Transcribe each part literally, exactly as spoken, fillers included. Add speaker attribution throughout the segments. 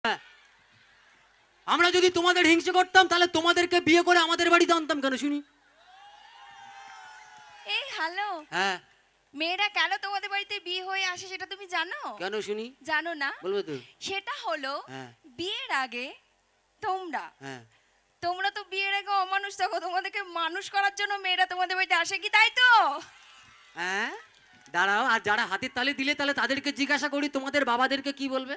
Speaker 1: আমরা যদি তোমাদের হিংসে করতাম তাহলে তোমাদেরকে বিয়ে করে আমাদের বাড়িতে আনতাম কেন শুনি?
Speaker 2: এই হ্যালো,
Speaker 1: হ্যাঁ
Speaker 2: মেয়েরা কেন তোমাদের বাড়িতে বিয়ে হয়ে আসে সেটা তুমি জানো?
Speaker 1: কেন শুনি?
Speaker 2: জানো না?
Speaker 1: বলবে তো?
Speaker 2: সেটা হলো
Speaker 1: হ্যাঁ
Speaker 2: বিয়ের আগে তোমরা
Speaker 1: হ্যাঁ
Speaker 2: তোমরা তো বিয়ের আগে অমানুষ থাকো, তোমাদেরকে মানুষ করার জন্য মেয়েরা তোমাদের বাড়িতে আসে, কি তাই তো?
Speaker 1: হ্যাঁ দাঁড়াও, আর যারা হাতের তালি দিলে তাহলে তাদেরকে জিজ্ঞাসা করি তোমাদের বাবাদেরকে কি বলবে?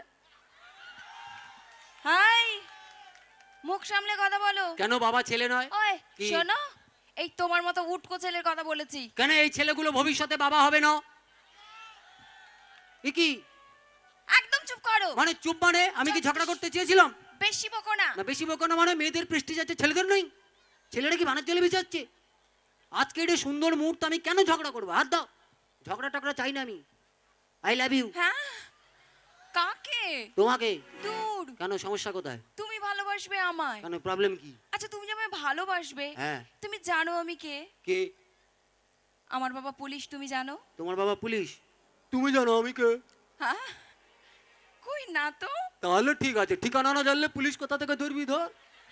Speaker 2: হাই, মুখ সামলে কথা বলো।
Speaker 1: কেন বাবা ছেলে নয়?
Speaker 2: ওই
Speaker 1: কি?
Speaker 2: শোনো, এই তোমার মতো উটকো ছেলের কথা বলেছি।
Speaker 1: কেন এই ছেলেগুলো ভবিষ্যতে বাবা হবে না? এ কি
Speaker 2: একদম চুপ করো।
Speaker 1: মানে চুপ মানে আমি কি ঝগড়া করতে চেয়েছিলাম?
Speaker 2: বেশি বকো না।
Speaker 1: না বেশি বকো না মানে মেয়েদের প্রেস্টিজ আছে ছেলেদের নেই? ছেলেরা কি বানার জলে বেঁচে আজকে এটা সুন্দর মুহূর্ত আমি কেন ঝগড়া করবো? হাত দাও, ঝগড়া টগড়া চাই না আমি। I love you.
Speaker 2: হ্যাঁ, কাকে?
Speaker 1: তোমাকে।
Speaker 2: দূর,
Speaker 1: কেন সমস্যা কোথায়?
Speaker 2: তুমি ভালোবাসবে আমায়।
Speaker 1: কেন প্রবলেম কি?
Speaker 2: আচ্ছা, তুমি যে আমায় ভালোবাসবে,
Speaker 1: হ্যাঁ
Speaker 2: তুমি জানো আমি কে?
Speaker 1: কে?
Speaker 2: আমার বাবা পুলিশ, তুমি জানো?
Speaker 1: তোমার বাবা পুলিশ? তুমি জানো আমি কে?
Speaker 2: হ্যাঁ, কই না তো।
Speaker 1: তাহলে ঠিক আছে, ঠিকানা না জানলে পুলিশ কোথা থেকে ধরবি ধর।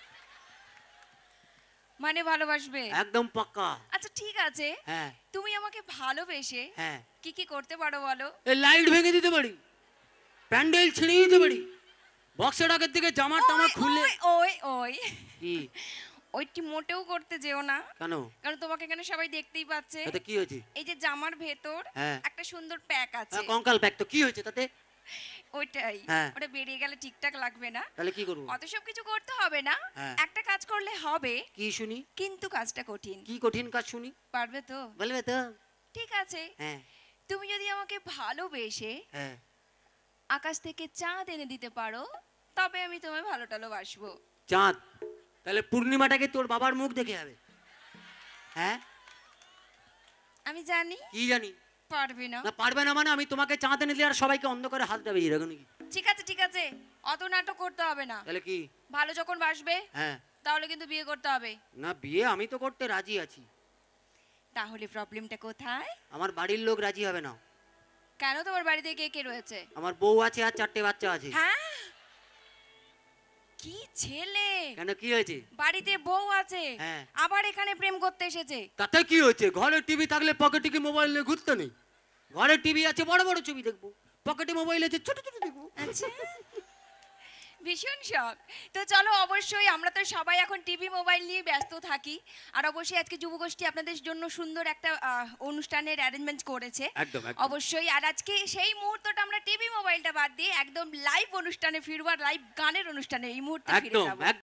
Speaker 2: মানে ভালোবাসবে?
Speaker 1: একদম পাক্কা।
Speaker 2: আচ্ছা ঠিক আছে,
Speaker 1: হ্যাঁ
Speaker 2: তুমি আমাকে ভালোবেসে
Speaker 1: হ্যাঁ
Speaker 2: কি কি করতে পারো বলো?
Speaker 1: এই লাইট ভেঙে দিতে পারি, প্যান্ডেল ছিঁড়ে দিতে পারি, বক্সের আগের থেকে জামা টামা
Speaker 2: ওই,
Speaker 1: খুলে।
Speaker 2: ওই ওই ওই
Speaker 1: কি?
Speaker 2: ওইটি মোটেও করতে যেও না,
Speaker 1: কেন?
Speaker 2: কারণ তোমাকে এখানে সবাই দেখতেই পাচ্ছে।
Speaker 1: তাতে কি হয়েছে?
Speaker 2: এই যে জামার ভেতর
Speaker 1: হ্যাঁ।
Speaker 2: একটা সুন্দর প্যাক আছে,
Speaker 1: হ্যাঁ, কঙ্কাল প্যাক তো কি হয়েছে তাতে?
Speaker 2: ওইটাই।
Speaker 1: হ্যাঁ।
Speaker 2: ওটা বেরিয়ে গেলে ঠিকঠাক লাগবে না।
Speaker 1: তাহলে কি করবো?
Speaker 2: অত সব কিছু করতে হবে না,
Speaker 1: হ্যাঁ।
Speaker 2: একটা কাজ করলে হবে,
Speaker 1: কি শুনি?
Speaker 2: কিন্তু কাজটা কঠিন।
Speaker 1: কি কঠিন কাজ শুনি?
Speaker 2: পারবে তো?
Speaker 1: বলবে তো?
Speaker 2: ঠিক আছে,
Speaker 1: হ্যাঁ
Speaker 2: তুমি যদি আমাকে ভালোবেসে
Speaker 1: হ্যাঁ।
Speaker 2: আকাশ থেকে চাঁদ এনে দিতে পারো, তবে আমি তোমায় ভালো টালোবাসবো।
Speaker 1: চাঁদ? তাহলে পূর্ণিমাটাকে তোর বাবার মুখ দেখে হবে? হ্যাঁ
Speaker 2: আমি জানি
Speaker 1: কি জানি?
Speaker 2: পারবে না।
Speaker 1: না পারবে না মানে আমি তোমাকে চাঁদ এনে দিলে আর সবাইকে অন্ধকারে হাত দেবে এরকম নাকি?
Speaker 2: ঠিক আছে ঠিক আছে, অত নাটক করতে হবে না।
Speaker 1: তাহলে কি?
Speaker 2: ভালো যখন বাসবে
Speaker 1: হ্যাঁ।
Speaker 2: তাহলে কিন্তু বিয়ে করতে হবে।
Speaker 1: না বিয়ে আমি তো করতে রাজি আছি।
Speaker 2: তাহলে প্রবলেমটা কোথায়?
Speaker 1: আমার বাড়ির লোক রাজি হবে না।
Speaker 2: কেন, তোমার বাড়িতে কে কে রয়েছে?
Speaker 1: আমার বউ আছে আর চারটে বাচ্চা আছে।
Speaker 2: হ্যাঁ, কি ছেলে!
Speaker 1: কেন কি হয়েছে?
Speaker 2: বাড়িতে বউ আছে,
Speaker 1: হ্যাঁ।
Speaker 2: আবার এখানে প্রেম করতে এসেছে।
Speaker 1: তাতে কি হয়েছে? ঘরে টিভি থাকলে পকেটে কি মোবাইল নিয়ে ঘুরতে নেই? ঘরে টিভি আছে, বড় বড় ছবি দেখবো, পকেটে মোবাইল আছে ছোট ছোট দেখবো।
Speaker 2: আচ্ছা, ভীষণ শখ। তো চলো, অবশ্যই আমরা তো সবাই এখন টিভি মোবাইল নিয়ে ব্যস্ত থাকি, আর অবশ্যই আজকে যুবগোষ্ঠী আপনাদের জন্য সুন্দর একটা আহ, অনুষ্ঠানের অ্যারেঞ্জমেন্ট করেছে।
Speaker 1: একদম একদম।
Speaker 2: অবশ্যই, আর আজকে সেই মুহূর্তটা আমরা টিভি মোবাইলটা বাদ দিয়ে একদম লাইভ অনুষ্ঠানে ফিরবো, আর লাইভ গানের অনুষ্ঠানে এই মুহূর্তে ফিরে
Speaker 1: একদম
Speaker 2: যাবো।
Speaker 1: একদম।